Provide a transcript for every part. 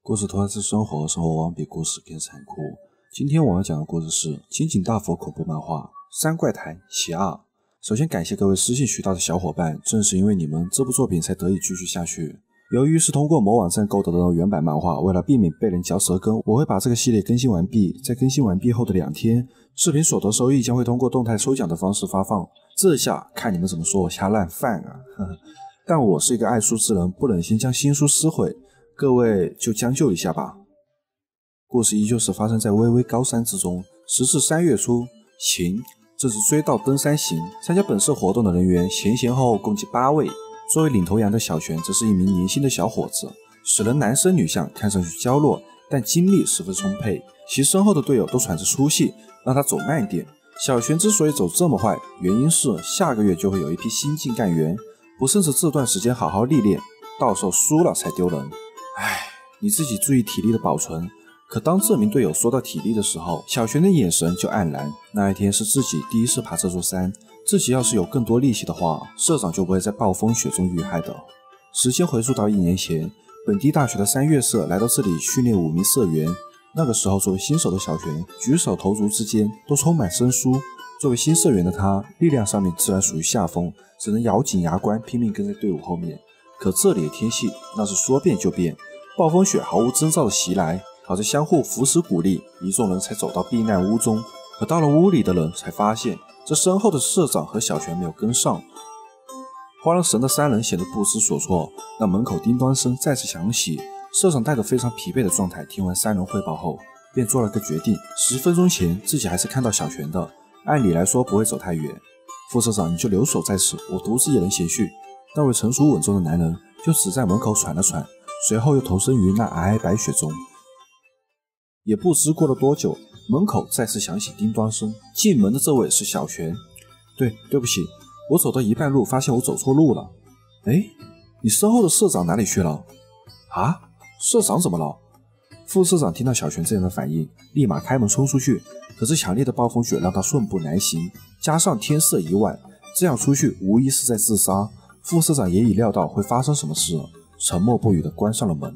故事脱胎自生活，生活往往比故事更残酷。今天我要讲的故事是金井大佛恐怖漫画《三怪谈其二》。首先感谢各位私信渠道的小伙伴，正是因为你们，这部作品才得以继续下去。由于是通过某网站购得的原版漫画，为了避免被人嚼舌根，我会把这个系列更新完毕，在更新完毕后的2天，视频所得收益将会通过动态抽奖的方式发放。这下看你们怎么说我瞎烂饭啊！但我是一个爱书之人，不忍心将新书撕毁，各位就将就一下吧。故事依旧是发生在巍巍高山之中。时至3月初，秦正是追悼登山行，参加本次活动的人员前后共计8位。作为领头羊的小泉则是一名年轻的小伙子，使人男生女相，看上去娇弱，但精力十分充沛。其身后的队友都喘着粗气，让他走慢点。小泉之所以走这么快，原因是下个月就会有一批新进干员，不趁着这段时间好好历练，到时候输了才丢人。你自己注意体力的保存。可当这名队友说到体力的时候，小泉的眼神就黯然。那一天是自己第一次爬这座山，自己要是有更多力气的话，社长就不会在暴风雪中遇害的。时间回溯到1年前，本地大学的3月社来到这里训练5名社员。那个时候作为新手的小泉，举手投足之间都充满生疏。作为新社员的他，力量上面自然属于下风，只能咬紧牙关拼命跟在队伍后面。可这里的天气那是说变就变，暴风雪毫无征兆的袭来，好在相互扶持鼓励，一众人才走到避难屋中。可到了屋里的人才发现，这身后的社长和小泉没有跟上。花了神的3人显得不知所措。那门口叮当声再次响起，社长带着非常疲惫的状态听完3人汇报后，便做了个决定：10分钟前自己还是看到小泉的，按理来说不会走太远。副社长，你就留守在此，我独自一人闲叙。那位成熟稳重的男人就只在门口喘了喘，随后又投身于那皑皑白雪中。也不知过了多久，门口再次响起叮当声。进门的这位是小泉。对不起，我走到一半路发现我走错路了。你身后的社长哪里去了？啊，社长怎么了？副社长听到小泉这样的反应，立马开门冲出去。可是强烈的暴风雪让他寸步难行，加上天色已晚，这样出去无疑是在自杀。副社长也已料到会发生什么事，沉默不语地关上了门。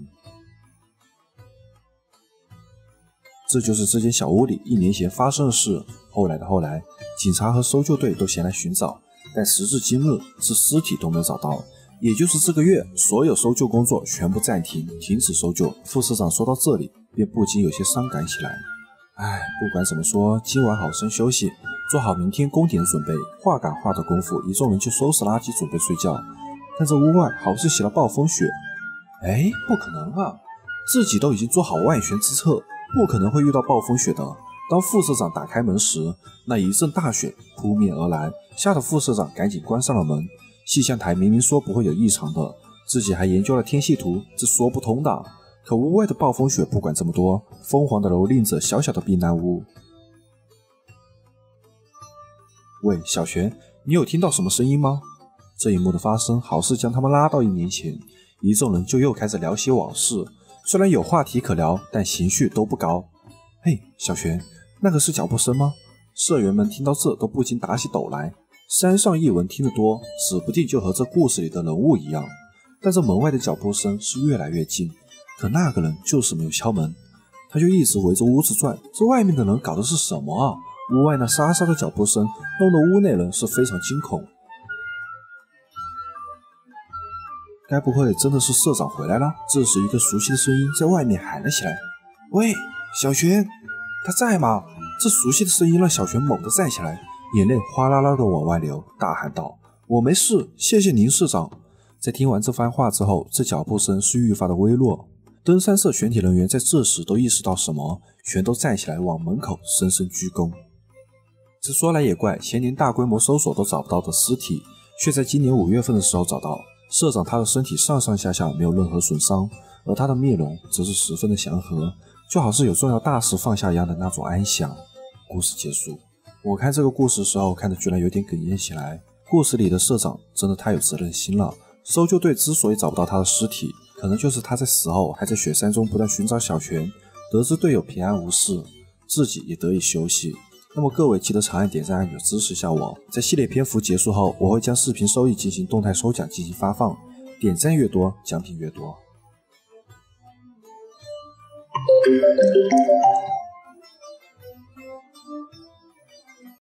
这就是这间小屋里1年前发生的事。后来，警察和搜救队都前来寻找，但时至今日，是尸体都没有找到。也就是这个月，所有搜救工作全部暂停，停止搜救。副社长说到这里，便不禁有些伤感起来。不管怎么说，今晚好生休息，做好明天公点的准备。话赶话的功夫，一众人就收拾垃圾准备睡觉。但这屋外好似起了暴风雪。不可能啊，自己都已经做好万全之策，不可能会遇到暴风雪的。当副社长打开门时，那一阵大雪扑面而来，吓得副社长赶紧关上了门。气象台明明说不会有异常的，自己还研究了天气图，这说不通的。可屋外的暴风雪不管这么多，疯狂地蹂躏着小小的避难屋。喂，小泉，你有听到什么声音吗？这一幕的发生好似将他们拉到1年前，一众人就又开始聊起往事。虽然有话题可聊，但情绪都不高。小泉，那个是脚步声吗？社员们听到这都不禁打起抖来。山上异闻听得多，指不定就和这故事里的人物一样。但这门外的脚步声是越来越近，可那个人就是没有敲门，他就一直围着屋子转。这外面的人搞的是什么啊？屋外那沙沙的脚步声弄得屋内人是非常惊恐。该不会真的是社长回来了？这时一个熟悉的声音在外面喊了起来：喂，小泉，他在吗？这熟悉的声音让小泉猛地站起来，眼泪哗啦啦的往外流，大喊道：我没事，谢谢您社长。在听完这番话之后，这脚步声是愈发的微弱。登山社全体人员在这时都意识到什么，全都站起来往门口深深鞠躬。这说来也怪，前年大规模搜索都找不到的尸体，却在今年5月份的时候找到。社长他的身体上上下下没有任何损伤，而他的面容则是十分的祥和，就好似有重要大事放下一样的那种安详。故事结束。我看这个故事的时候看得居然有点哽咽起来。故事里的社长真的太有责任心了。搜救队之所以找不到他的尸体，可能就是他在死后还在雪山中不断寻找小泉，得知队友平安无事，自己也得以休息。那么各位记得长按点赞按钮支持一下我，在系列篇幅结束后，我会将视频收益进行动态抽奖进行发放，点赞越多奖品越多。